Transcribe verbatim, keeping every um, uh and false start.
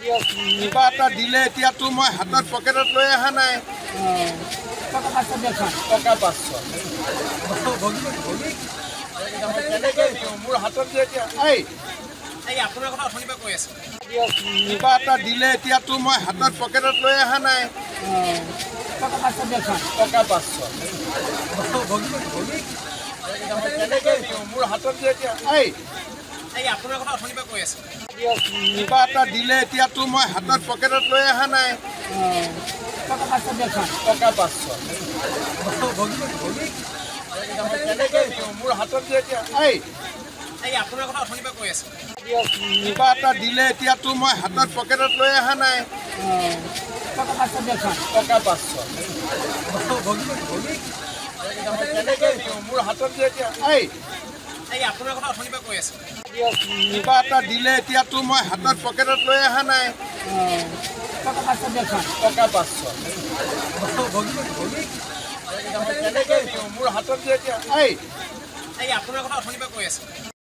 কিবা এটা দিলে এতিয়াতো মই হাতত পকেটত লৈ অহা নাই টকা পাঁচশ দিয়ক টকা পাঁচশ কেনেকৈ দিওঁ মোৰ হাতত যে এতিয়া এই এই আপোনাৰ কথা অথনিৰ পৰা কৈ আছে কিবা এটা দিলে এতিয়াতো মই হাতত পকেটত লৈ অহা নাই টকা পাঁচশ দিয়ক টকা পাঁচশ কেনেকৈ দিওঁ মোৰ হাতত যে এতিয়া এই এই আপোনাৰ কথা অথনিৰ পৰা কৈ আছে কিবা এটা দিলে এতিয়াতো মই হাতত পকেটত লৈ অহা নাই টকা পাঁচশ দিয়ক টকা পাঁচশ কেনেকৈ দিওঁ মোৰ হাতত যে এতিয়া এই এই আপোনাৰ কথা অথনিৰ পৰা কৈ আছে কিবা এটা দিলে এতিয়াতো মই হাতত পকেটত লৈ অহা নাই টকা পাঁচশ দিয়ক টকা পাঁচশ কেনেকৈ দিওঁ মোৰ হাতত যে এতিয়া এই এই আপোনাৰ কথা অথনিৰ পৰা কৈ আছে কিবা এটা দিলে এতিয়াতো মই হাতত পকেটত লৈ অহা নাই টকা পাঁচশ দিয়ক টকা পাঁচশ কেনেকৈ দিওঁ মোৰ হাতত যে এতিয়া এই এই আপোনাৰ কথা অথনিৰ পৰা কৈ আছে